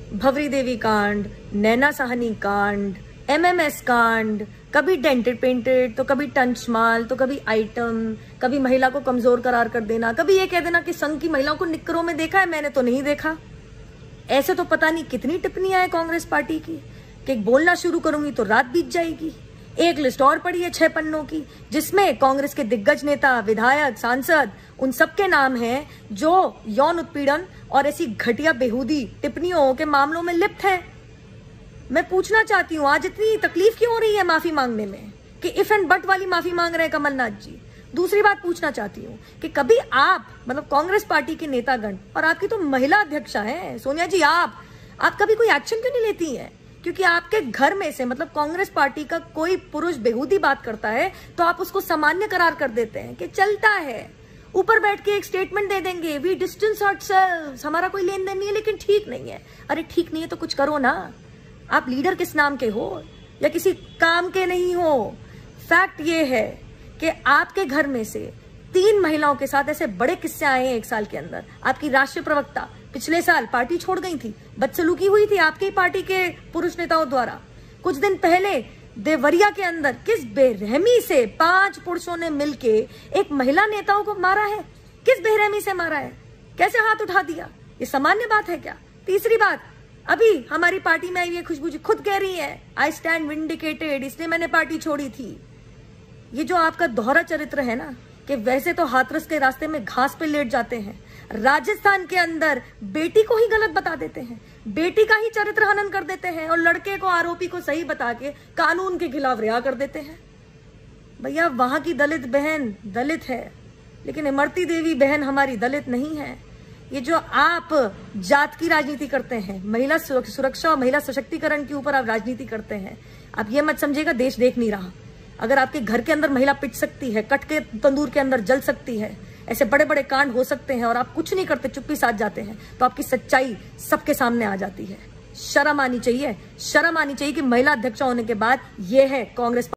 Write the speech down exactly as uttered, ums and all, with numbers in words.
भवरी देवी कांड, नैना साहनी कांड, एमएमएस कांड, कभी डेंटेड पेंटेड तो कभी टंचमाल तो कभी आइटम, कभी महिला को कमजोर करार कर देना, कभी ये कह देना कि संघ की महिलाओं को निक्करों में देखा है, मैंने तो नहीं देखा। ऐसे तो पता नहीं कितनी टिप्पणियां हैं कांग्रेस पार्टी की कि बोलना शुरू करूंगी तो रात बीत जाएगी। एक लिस्ट और पड़ी है छह पन्नों की, जिसमें कांग्रेस के दिग्गज नेता, विधायक, सांसद, उन सबके नाम हैं जो यौन उत्पीड़न और ऐसी घटिया बेहूदी टिप्पणियों के मामलों में लिप्त हैं। मैं पूछना चाहती हूँ, आज इतनी तकलीफ क्यों हो रही है माफी मांगने में कि इफ एंड बट वाली माफी मांग रहे हैं कमलनाथ जी? दूसरी बात पूछना चाहती हूँ कि कभी आप मतलब कांग्रेस पार्टी के नेतागण, और आपकी तो महिला अध्यक्षा है सोनिया जी, आप आप कभी कोई एक्शन क्यों नहीं लेती हैं? क्योंकि आपके घर में से मतलब कांग्रेस पार्टी का कोई पुरुष बेहूदी बात करता है तो आप उसको सामान्य करार कर देते हैं कि चलता है, ऊपर बैठ के एक स्टेटमेंट दे देंगे, वी डिस्टेंस आवरसेल्व्स, हमारा कोई लेन देन नहीं है, लेकिन ठीक नहीं है। अरे ठीक नहीं है तो कुछ करो ना। आप लीडर किस नाम के हो या किसी काम के नहीं हो। फैक्ट ये है कि आपके घर में से तीन महिलाओं के साथ ऐसे बड़े किस्से आए हैं एक साल के अंदर। आपकी राष्ट्रीय प्रवक्ता पिछले साल पार्टी छोड़ गई थी, बदसलूकी हुई थी आपकी ही पार्टी के पुरुष नेताओं द्वारा। कुछ दिन पहले देवरिया के अंदर किस बेरहमी से पांच पुरुषों ने मिलके एक महिला नेताओं को मारा है। किस बेरहमी से मारा है, कैसे हाथ उठा दिया, ये सामान्य बात है क्या? तीसरी बात, अभी हमारी पार्टी में आई है खुशबू जी, खुद कह रही है आई स्टैंड विंडिकेटेड, इसलिए मैंने पार्टी छोड़ी थी। ये जो आपका दोहरा चरित्र है ना, कि वैसे तो हाथरस के रास्ते में घास पे लेट जाते हैं, राजस्थान के अंदर बेटी को ही गलत बता देते हैं, बेटी का ही चरित्र हनन कर देते हैं और लड़के को, आरोपी को सही बता के कानून के खिलाफ रिहा कर देते हैं। भैया वहां की दलित बहन दलित है, लेकिन इमरती देवी बहन हमारी दलित नहीं है। ये जो आप जात की राजनीति करते हैं, महिला सुरक्षा और महिला सशक्तिकरण के ऊपर आप राजनीति करते हैं, आप ये मत समझिएगा देश देख नहीं रहा। अगर आपके घर के अंदर महिला पिट सकती है, कट के तंदूर के अंदर जल सकती है, ऐसे बड़े बड़े कांड हो सकते हैं और आप कुछ नहीं करते, चुप्पी साध जाते हैं, तो आपकी सच्चाई सबके सामने आ जाती है। शर्म आनी चाहिए, शर्म आनी चाहिए कि महिला अध्यक्ष होने के बाद ये है कांग्रेस।